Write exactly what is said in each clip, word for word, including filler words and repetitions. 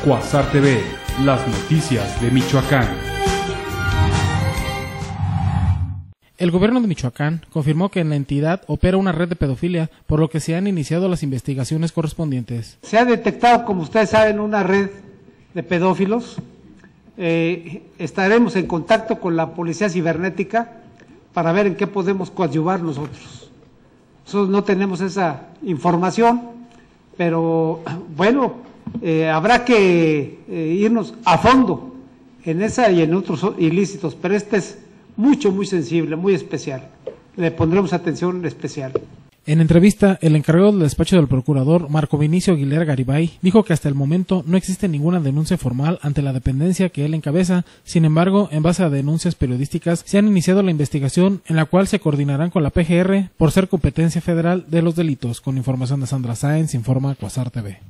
Cuasar T V, las noticias de Michoacán. El gobierno de Michoacán confirmó que en la entidad opera una red de pedofilia, por lo que se han iniciado las investigaciones correspondientes. Se ha detectado, como ustedes saben, una red de pedófilos. Eh, estaremos en contacto con la Policía Cibernética para ver en qué podemos coadyuvar nosotros. Nosotros no tenemos esa información, pero bueno, eh, habrá que eh, irnos a fondo en esa y en otros ilícitos, pero este es mucho, muy sensible, muy especial. Le pondremos atención especial. En entrevista, el encargado del despacho del procurador, Marco Vinicio Aguilera Garibay, dijo que hasta el momento no existe ninguna denuncia formal ante la dependencia que él encabeza. Sin embargo, en base a denuncias periodísticas, se han iniciado la investigación en la cual se coordinarán con la P G R por ser competencia federal de los delitos. Con información de Sandra Sáenz, informa Cuasar T V.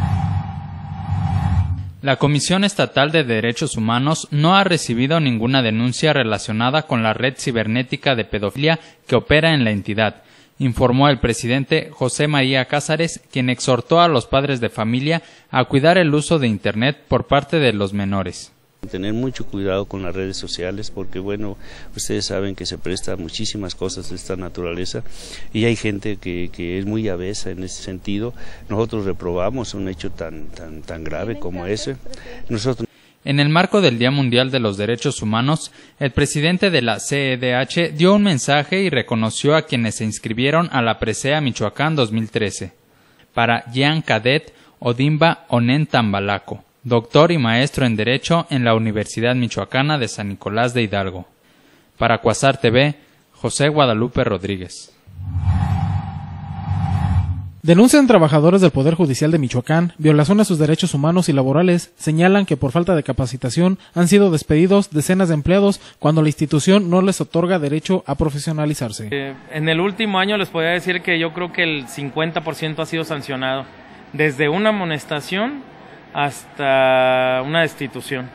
La Comisión Estatal de Derechos Humanos no ha recibido ninguna denuncia relacionada con la red cibernética de pedofilia que opera en la entidad, informó el presidente José María Cázares, quien exhortó a los padres de familia a cuidar el uso de Internet por parte de los menores. Tener mucho cuidado con las redes sociales porque, bueno, ustedes saben que se presta a muchísimas cosas de esta naturaleza y hay gente que, que es muy avesa en ese sentido. Nosotros reprobamos un hecho tan, tan, tan grave como ese. Nosotros En el marco del Día Mundial de los Derechos Humanos, el presidente de la C E D H dio un mensaje y reconoció a quienes se inscribieron a la Presea Michoacán dos mil trece. Para Jean Cadet Odimba Onen Tambalaco, doctor y maestro en Derecho en la Universidad Michoacana de San Nicolás de Hidalgo. Para Cuasar T V, José Guadalupe Rodríguez. Denuncian trabajadores del Poder Judicial de Michoacán violación a sus derechos humanos y laborales. Señalan que por falta de capacitación han sido despedidos decenas de empleados cuando la institución no les otorga derecho a profesionalizarse. Eh, en el último año les podría decir que yo creo que el cincuenta por ciento ha sido sancionado, desde una amonestación hasta una destitución.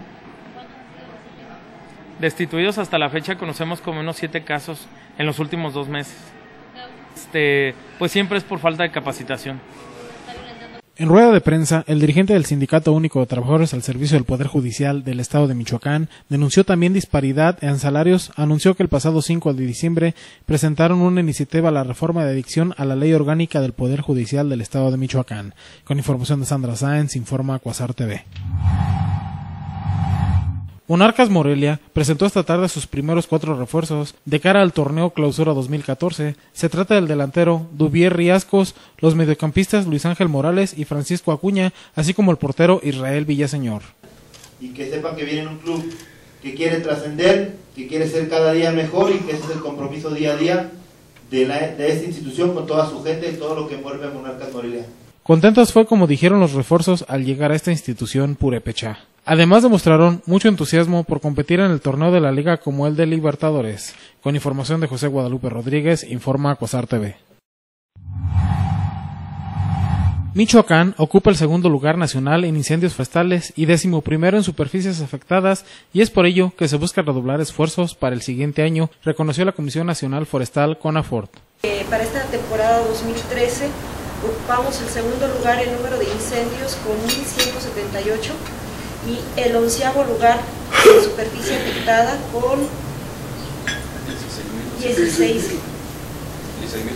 Destituidos hasta la fecha conocemos como unos siete casos en los últimos dos meses. Este, pues siempre es por falta de capacitación. En rueda de prensa, el dirigente del Sindicato Único de Trabajadores al Servicio del Poder Judicial del Estado de Michoacán denunció también disparidad en salarios. Anunció que el pasado cinco de diciembre presentaron una iniciativa a la reforma de adicción a la Ley Orgánica del Poder Judicial del Estado de Michoacán. Con información de Sandra Sáenz, informa Cuasar T V. Monarcas Morelia presentó esta tarde sus primeros cuatro refuerzos de cara al torneo Clausura dos mil catorce. Se trata del delantero Duvier Riascos, los mediocampistas Luis Ángel Morales y Francisco Acuña, así como el portero Israel Villaseñor. Y que sepan que viene un club que quiere trascender, que quiere ser cada día mejor y que ese es el compromiso día a día de, la, de esta institución con toda su gente y todo lo que envuelve a Monarcas Morelia. Contentos fue como dijeron los refuerzos al llegar a esta institución purépecha. Además demostraron mucho entusiasmo por competir en el torneo de la liga como el de Libertadores. Con información de José Guadalupe Rodríguez, informa Cuasar T V. Michoacán ocupa el segundo lugar nacional en incendios forestales y décimo primero en superficies afectadas, y es por ello que se busca redoblar esfuerzos para el siguiente año, reconoció la Comisión Nacional Forestal CONAFORT. Eh, para esta temporada dos mil trece ocupamos el segundo lugar en número de incendios con mil ciento setenta y ocho y el onceavo lugar en superficie afectada con dieciséis mil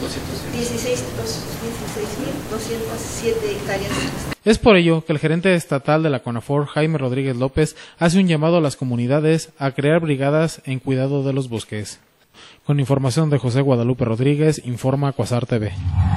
doscientas siete hectáreas. Es por ello que el gerente estatal de la CONAFORT, Jaime Rodríguez López, hace un llamado a las comunidades a crear brigadas en cuidado de los bosques. Con información de José Guadalupe Rodríguez, informa Cuasar T V.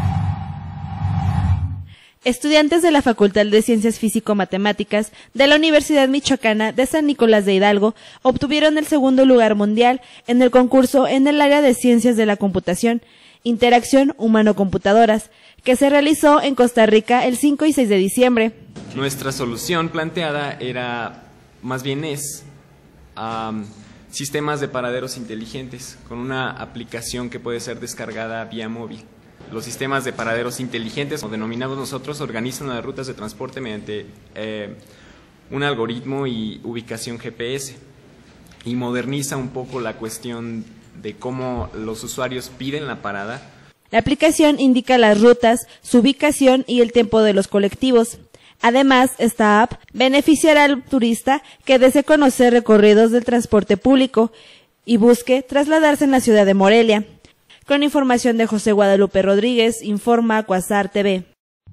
Estudiantes de la Facultad de Ciencias Físico-Matemáticas de la Universidad Michoacana de San Nicolás de Hidalgo obtuvieron el segundo lugar mundial en el concurso en el área de Ciencias de la Computación, Interacción Humano-Computadoras, que se realizó en Costa Rica el cinco y seis de diciembre. Nuestra solución planteada era, más bien es, um, sistemas de paraderos inteligentes con una aplicación que puede ser descargada vía móvil. Los sistemas de paraderos inteligentes, o denominados nosotros, organizan las rutas de transporte mediante eh, un algoritmo y ubicación G P S y moderniza un poco la cuestión de cómo los usuarios piden la parada. La aplicación indica las rutas, su ubicación y el tiempo de los colectivos. Además, esta app beneficiará al turista que desee conocer recorridos del transporte público y busque trasladarse en la ciudad de Morelia. Con información de José Guadalupe Rodríguez, informa Cuasar T V.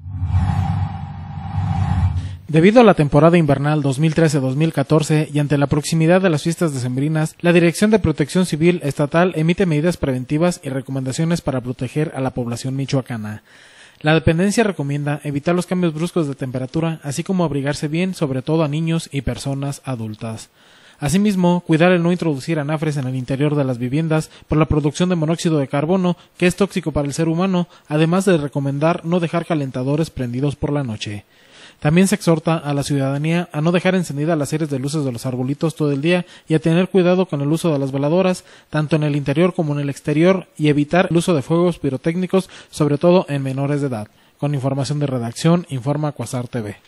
Debido a la temporada invernal dos mil trece dos mil catorce y ante la proximidad de las fiestas decembrinas, la Dirección de Protección Civil Estatal emite medidas preventivas y recomendaciones para proteger a la población michoacana. La dependencia recomienda evitar los cambios bruscos de temperatura, así como abrigarse bien, sobre todo a niños y personas adultas. Asimismo, cuidar el no introducir anafres en el interior de las viviendas por la producción de monóxido de carbono, que es tóxico para el ser humano, además de recomendar no dejar calentadores prendidos por la noche. También se exhorta a la ciudadanía a no dejar encendidas las series de luces de los arbolitos todo el día y a tener cuidado con el uso de las veladoras, tanto en el interior como en el exterior, y evitar el uso de fuegos pirotécnicos, sobre todo en menores de edad. Con información de redacción, informa Cuasar T V.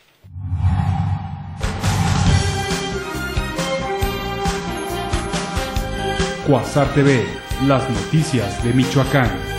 Cuasar T V, las noticias de Michoacán.